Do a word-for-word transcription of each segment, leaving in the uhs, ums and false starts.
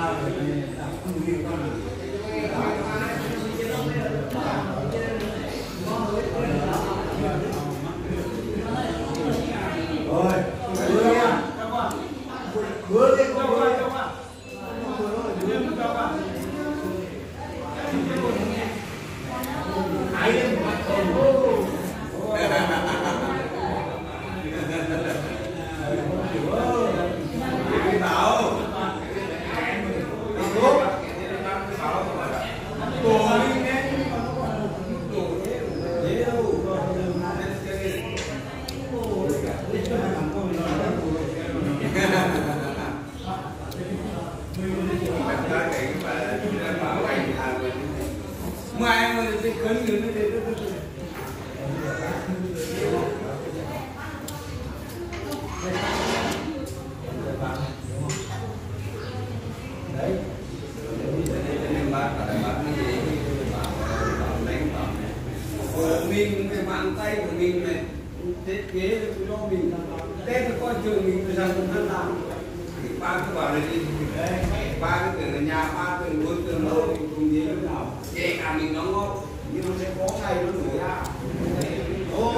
Mình cái bàn tay của mình này thiết kế cho mình Tết nó coi trường mình bây giờ cũng thân làm thì ba cứ bảo là đi ba cái tưởng là nhà ba tưởng bốn tưởng đâu mình cùng gì lúc nào kể cả mình đóng góp nhưng nó sẽ có ngày nó đổ ra ôi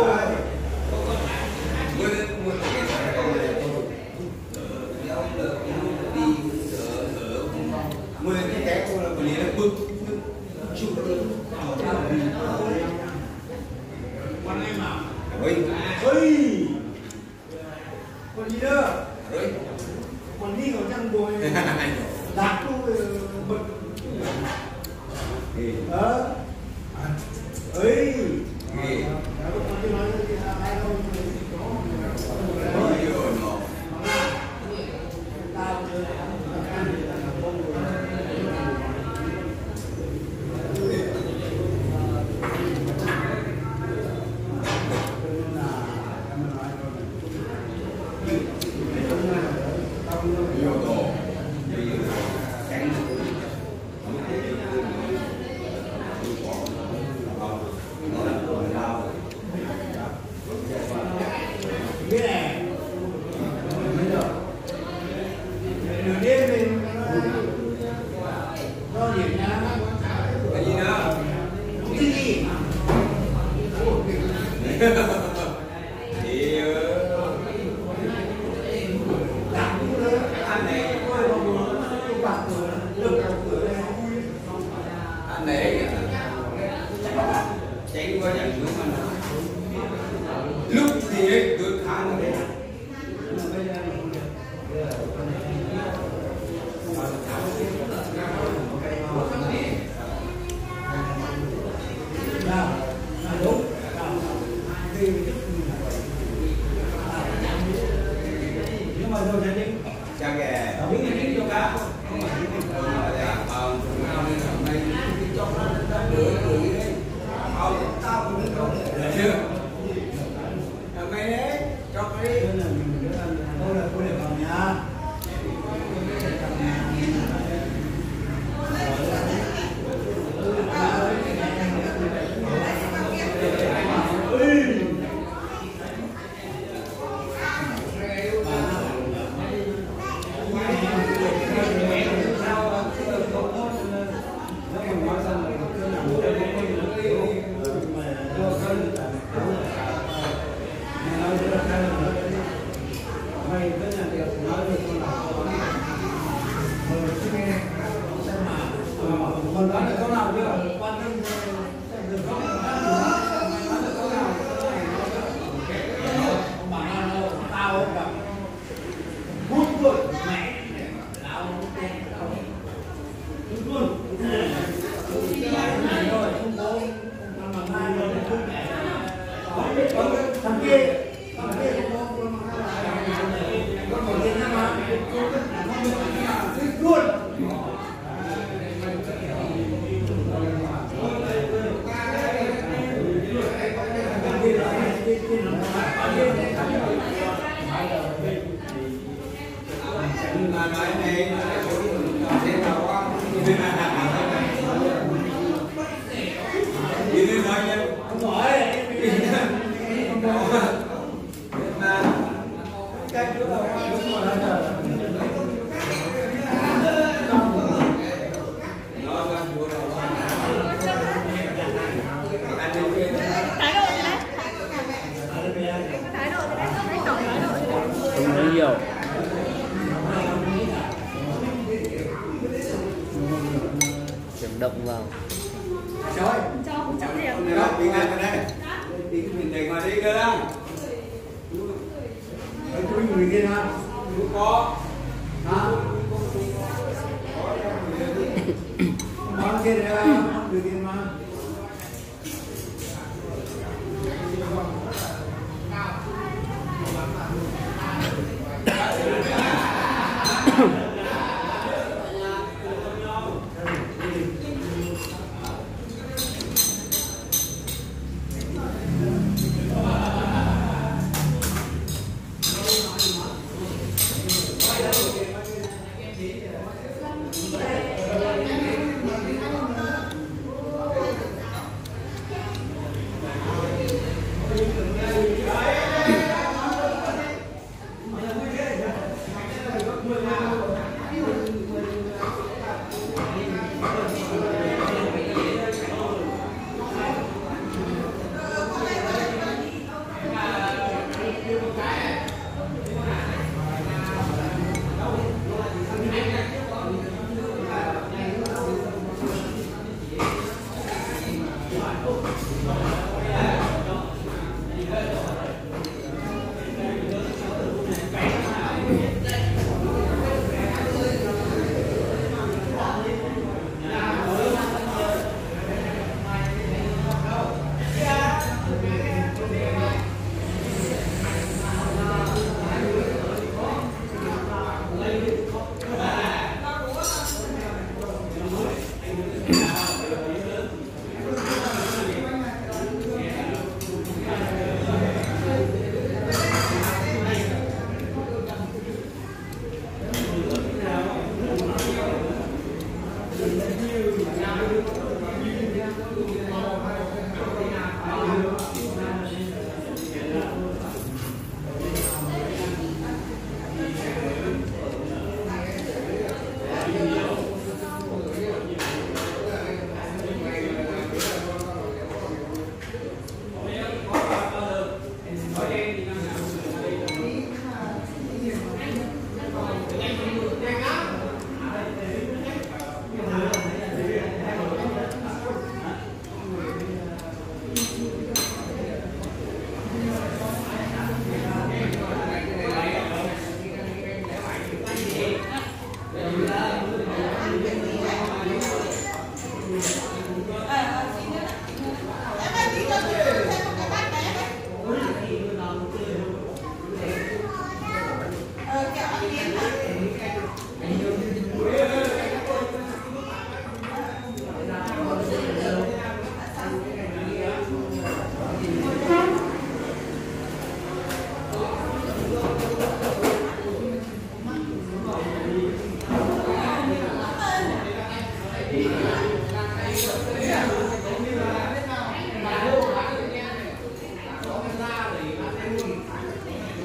mới một cái cái câu này đéo đỡ đi đỡ đỡ mười cái cái câu là bởi vì là bực chịu đựng con em nào ơi ơi con đi đâu ơi con đi vào trong bồi đặt luôn bực ờ ấy con đi nói ai đâu lúc thì ấy tôi khá là đấy nhưng mà rồi thì chẳng kể những cái gì cho cả không phải những cái là vào nào nên ở đây cho nó ra đuổi đuổi đấy không tao cũng được rồi chưa mày đấy cho cái đi tôi là tôi để vào nhà còn đoán được câu nào chưa? Quan tâm được không? Đoán được câu nào? Ông bảo là tao không gặp hút luôn mẹ lão hút tên không hút luôn này rồi không có không làm hai rồi hút mẹ thằng kia thằng kia không có con một tên năm mà hút luôn nói này thế nào quá động vào. Trời. Cho cũng chấm điểm. Đi đây, đi đây. Đi cái mình để ngoài đi cơ đó. Ở chú người kia hả? Chú có. Hả? Con kia đây là người kia mà. Đi.